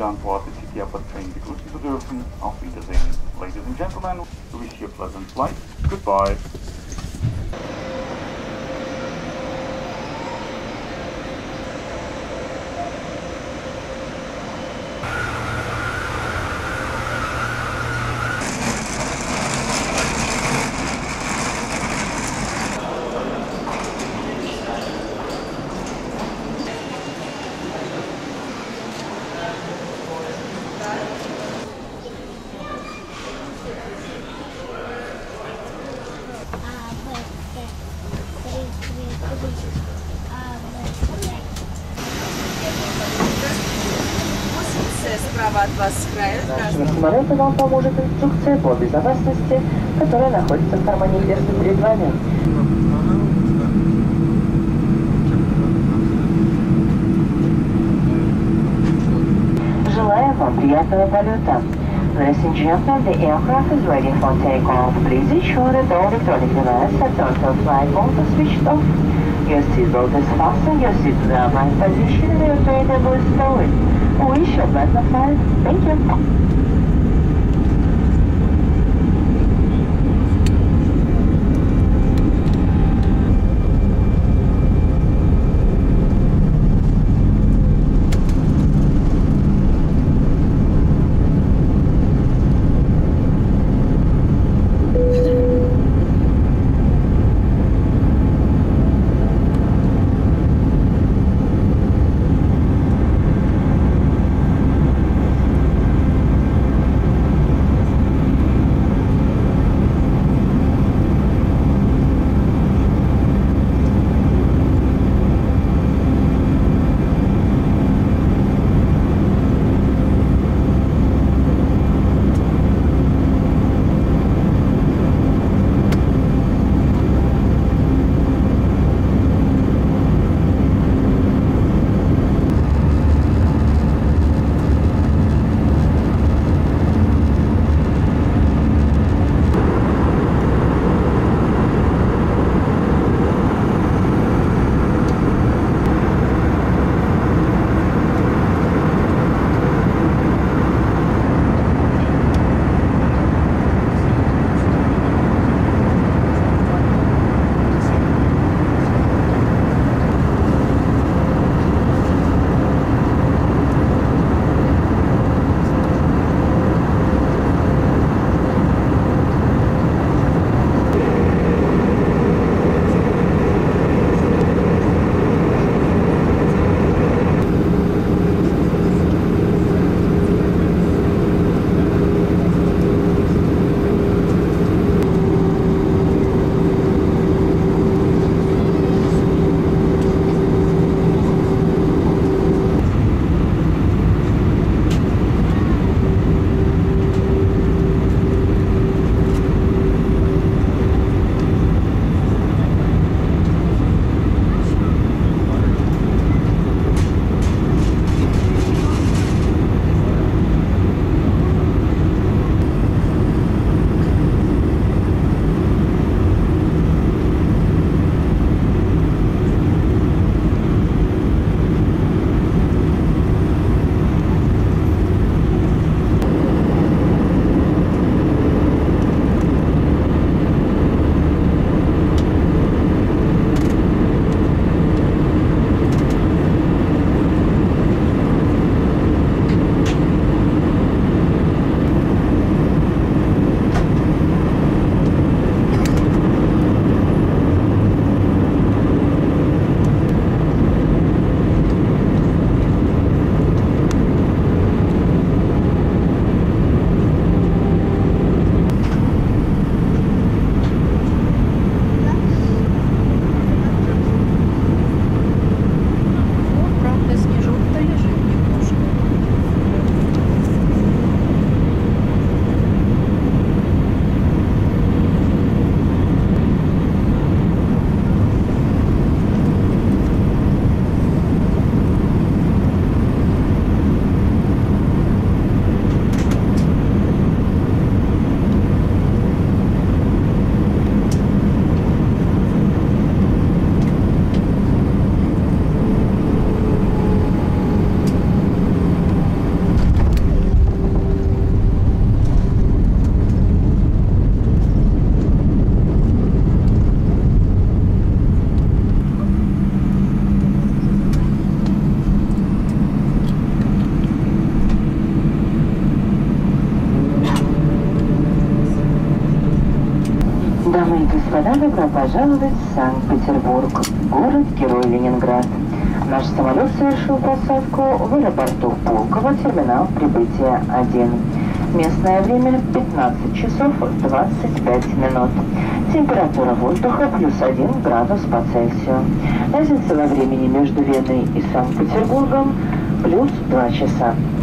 an Bord der City Airport Train begrüßen zu dürfen. Auf Wiedersehen. Ladies and gentlemen, we wish you a pleasant flight. Goodbye. Справа от вас с краю. Нашему самолету вам поможет инструкция по безопасности, которая находится в кармане одежды перед вами. Желаем вам приятного полета. Ladies and gentlemen, the aircraft is ready for takeoff. Please ensure that all electronic devices are turned off flight mode or switched off. Your seatbelt is fastened, your seat is in the right position, and your tray table is stowed. We shall let the flight. Thank you. господа, добро пожаловать в Санкт-Петербург, город-герой Ленинград. Наш самолет совершил посадку в аэропорту Пулково, терминал прибытия 1. Местное время 15 часов 25 минут. Температура воздуха +1 градус по Цельсию. Разница во времени между Веной и Санкт-Петербургом +2 часа.